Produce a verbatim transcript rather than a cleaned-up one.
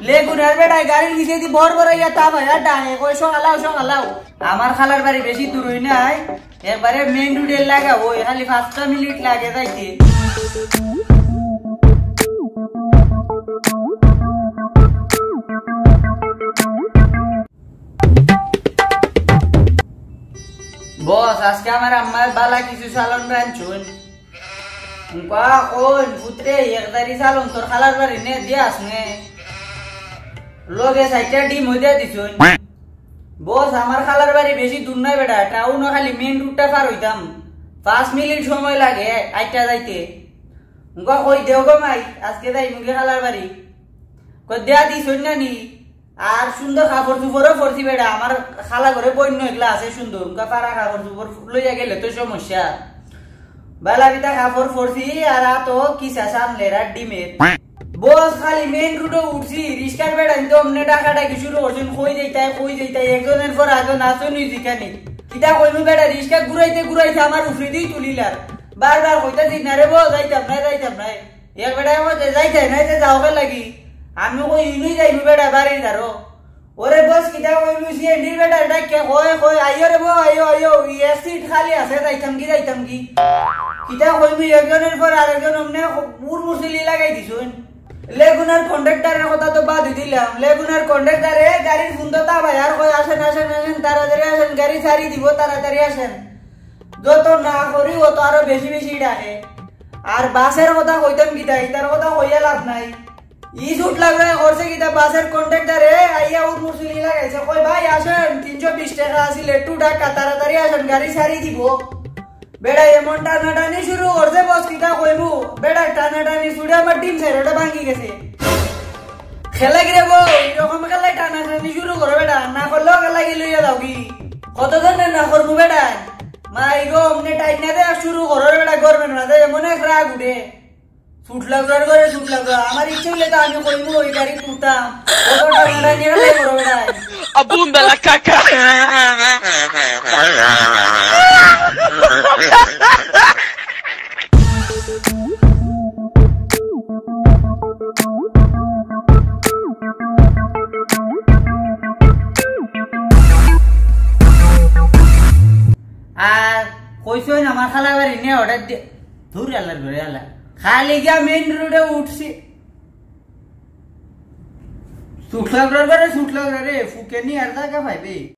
লেগুনার বেটায় গাড়ির নিচে দি বড় বড় ইয়া তা ভাইয়া ডাঙে কই সকালাও সকালাও আমার খালার বাড়ি বেশি দূর হই নাই একবারে মেইন রোডে লাগা ওই খালি পাঁচ মিনিট লাগে যাইতে বস আজকে আমার আম্মার বালা কিছু সালন রাঁধছুন উনকা কোন পুত্রে একদারি সালন তোর খালার বাড়ি নে দিয়াস নে লোকে সাইটা ডিম হইয়া দিছুন বস আমার খালার বাড়ি বেশি দূর নাই বেটা টাউন খালি মেইন রুটটা পার হইতাম পাঁচ মিনিট সময় লাগে আইটা যাইতে উনকা কই দেও গো মাই আজকে যাই মুগে খালার বাড়ি কই দেয়া দিছুন না নি আর সুন্দর কাপড় চুপড়ও পরছি বেটা আমার খালা ঘরে বন্য এগুলা আছে সুন্দর উনকা পারা কাপড় চুপড় লইয়া গেলে তো সমস্যা বেলা বিতা কাপড় পরছি আর তো কিসা সামলেরা ডিমের বস খালি মেইন রোডে উঠছি রিস্কার বেড়া কিন্তু অমনে টাকা টাকি শুরু করছেন কই যাইতাই কই যাইতাই একজনের পর একজন আসুনই জিকানি কিতা কইমু বেড়া রিস্কা ঘুরাইতে ঘুরাইতে আমার উফরে দিয়ে তুলিলার বারবার কইতাছি না রে বস যাইতাম না যাইতাম না এক বেড়া মধ্যে যাইতাই না যে যাওকে লাগি আমি কই ইনুই যাইবি বেড়া বাড়ি ধারো ওরে বস কিতা কইমু সিএনডির বেড়া ডাকে কয় কয় আইও রে বো আইও আইও এই সিট খালি আছে যাইতাম কি যাইতাম কি কিতা কইমু একজনের পর আরেকজন অমনে মুর মুসলি লাগাই দিছুন লেগুনার কন্ডাক্টরের কথা তো বাদ দিলাম লেগুনার কন্ডাক্টরে গাড়ির সুন্দরতা ভাই আর কই আসেন আসেন আসেন তাড়াতাড়ি আসেন গাড়ি ছাড়ি দিব তাড়াতাড়ি আসেন যত না করি ও তো আরো বেশি বেশি ডাকে আর বাসের কথা কইতাম কিতা ইতার কথা কইয়া লাভ নাই ই সুট লাগবে করছে কিতা বাসের কন্ডাক্টরে আইয়া উর মুসলি লাগাইছে কই ভাই আসেন তিনশো বিশ টাকা আছিল একটু টাকা তাড়াতাড়ি আসেন গাড়ি ছাড়ি দিব বেড়া এমন টানাটানি শুরু করছে বস কিতা কইবু বেড়া টানাটানি ছুড়ে আমার ডিম সাইরটা ভাঙি গেছে খেলা গিরে বউ এরকম খেলায় টানাটানি শুরু করো বেড়া না করলেও খেলা গিয়ে লইয়া দাও কি কত ধরনের না করবো বেড়া মাই গো অমনে টাইম না দেয়া শুরু করো বেড়া করবেন না দে মনে এক রাগ উঠে ছুট লাগবার করে ছুট লাগবা আমার ইচ্ছে হইলে তো আমি কইবো ওই গাড়ি তুলতাম কত টানাটানি খেলাই করো বেড়া Abunda la caca. আর কইছই আমার খালা বাড়ি নিয়ে অর্ডার দিয়ে দূর আল্লাহ ধরে আল্লাহ খালি গিয়া মেইন রোডে উঠছি সুট লাগলো রে সুট লাগলো রে ফুকে নি আর তা কা ভাইবে